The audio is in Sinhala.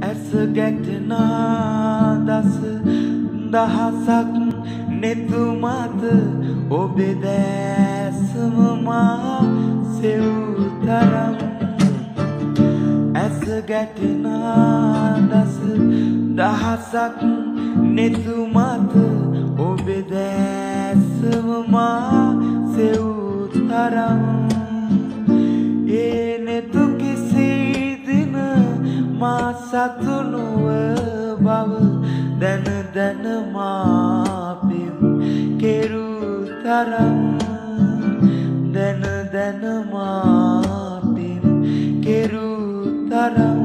ඇස ගැටෙනා දස දහසක් නෙතුමද ඔබේ දැස්ම මා සෙව්තරම් ඇස ගැටෙනා දස දහසක් නෙතුමද ඔබේ දැස්ම මා සෙව්තරම් ඒ නෙතු කිසි දින මා සතු නොව බව දැන දැන මා පින් කෙරූ තරම් දැන දැන මා පින් කෙරූ තරම්